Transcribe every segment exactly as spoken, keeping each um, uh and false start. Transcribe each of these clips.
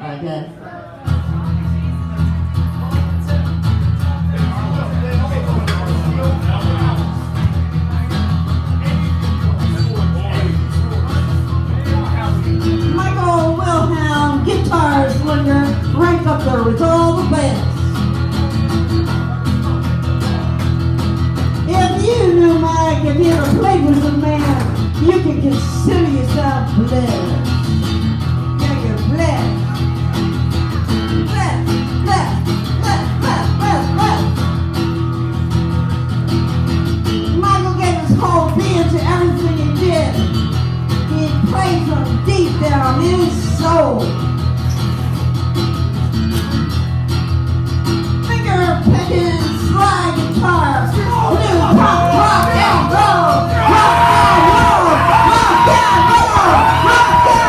I guess. Michael Wilhelm, guitar slinger, rank up there with all the best. If you knew Mike, if you ever played with the man, you can consider yourself blessed. Yeah, you're blessed. Blessed, blessed, blessed, blessed, blessed, blessed. Michael gave his whole being to everything he did. He played from deep down in his soul. Finger picking slide guitar, new pop, rock and roll, rock and roll, rock and roll, rock and roll.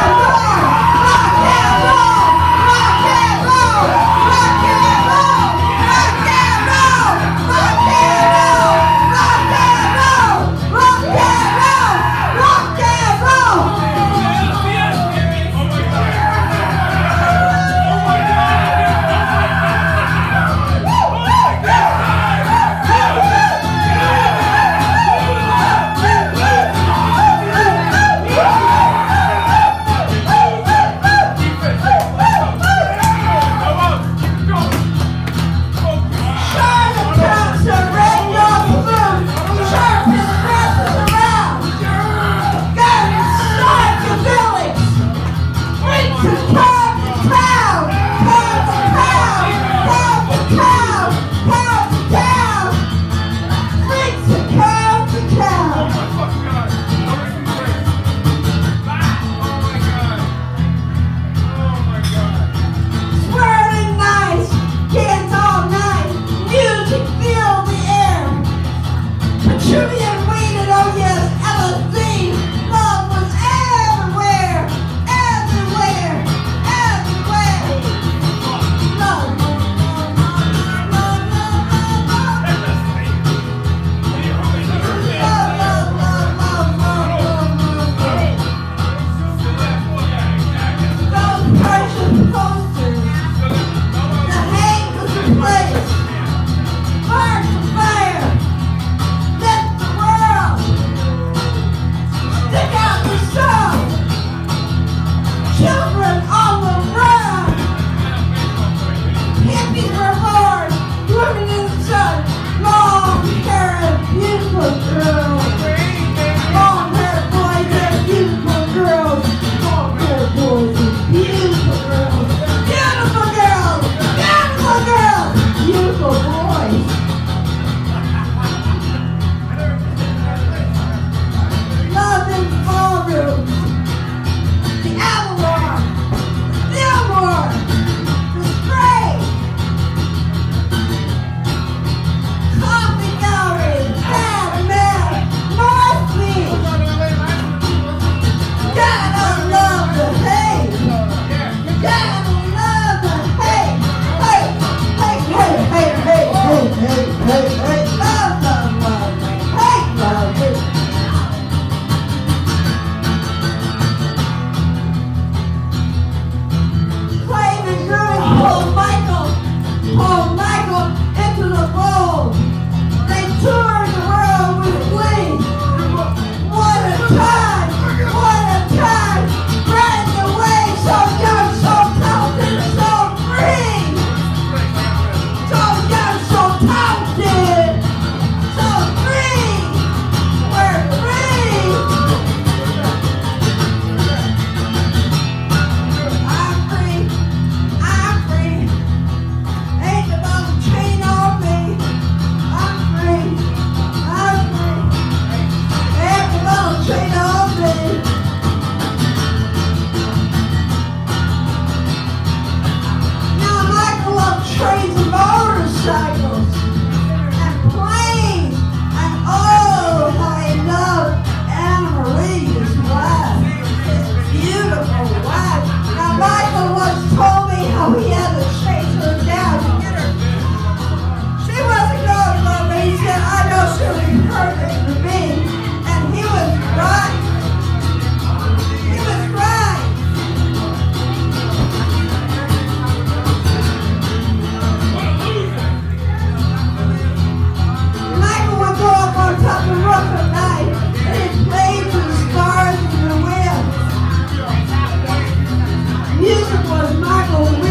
It was my goal.